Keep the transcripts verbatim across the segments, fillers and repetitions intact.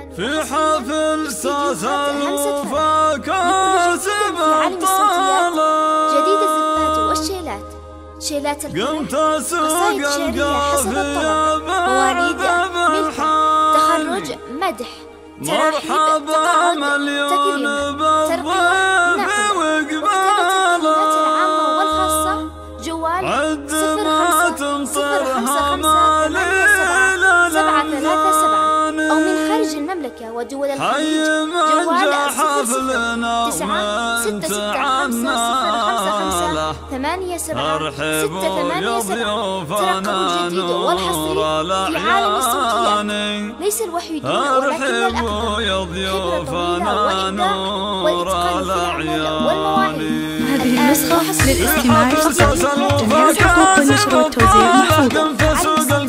في حفل ساس الوفا كاسب الطالة جديد الزفات والشيلات، شيلات قمت اسوق القافية مواليد ملح تخرج مدح مرحبا مليون بالضيف وقباله جوال عد ما تمطرها مالي سبعة ثلاثة سبعة أو من خارج المملكة ودول الخليج جوال حفلنا تسعة ستة ستة خمسة صفر خمسة خمسة ثمانية سبعة ستة ثمانية سبعة. ترقبوا الجديد والحصري في عالم الصوتيات، ليس الوحيدون ولكن الأكثر خبرة طويلة وإبداع وإتقان في العمل والمواهب. هذه النسخة للاستماع فقط. جميع الحقوق والنشر والتوزيع محفوظة.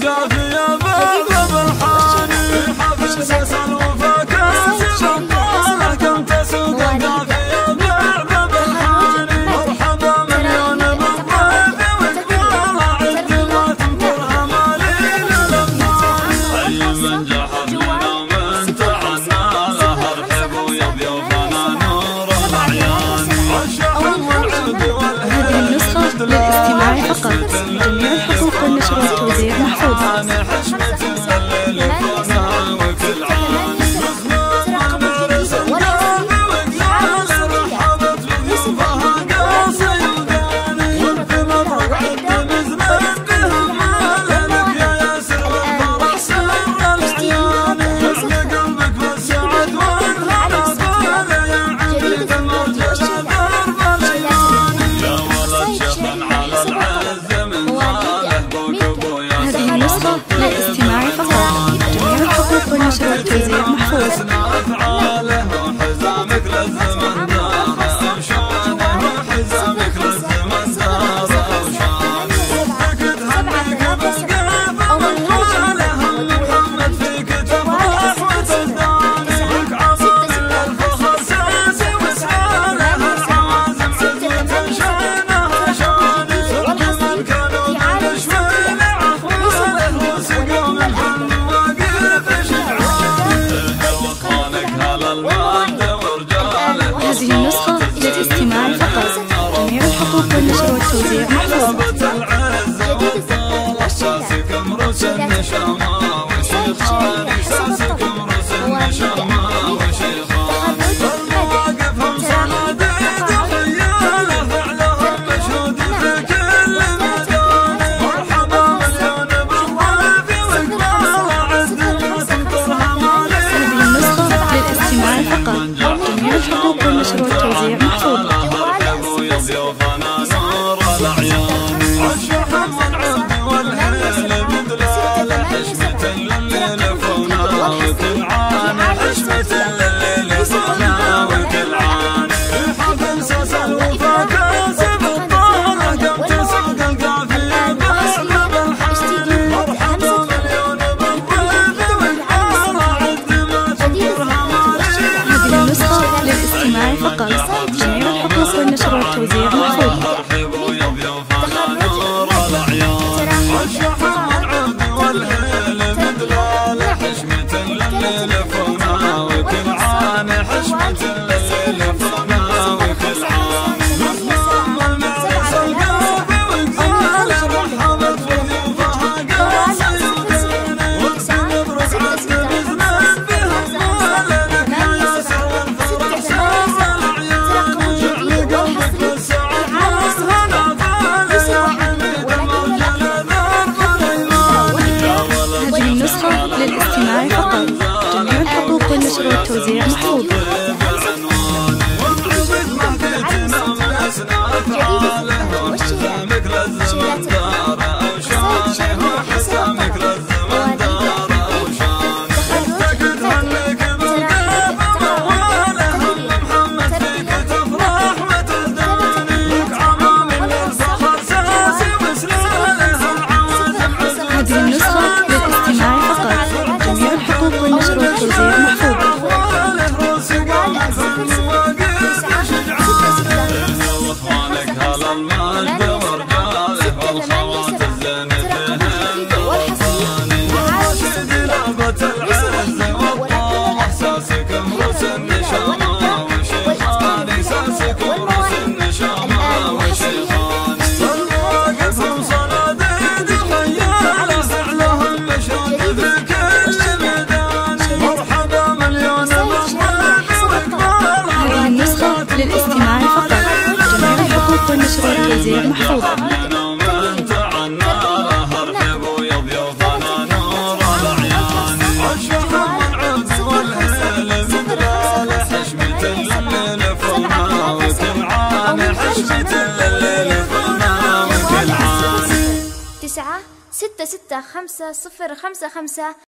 للاستماع فقط. جميع الحقوق والنشر والتوزيع محفوظة. للاستماع فقط. جميع الحقوق والنشر والتوزيع محفوظة. هذه النسخة للاستماع فقط. جميع الحقوق والنشر والتوزيع محفوظة. الحقوق والنشر والتوزيع محفوظة. الحقوق والنشر والتوزيع محفوظة. تسعة ستة ستة خمسة صفر خمسة خمسة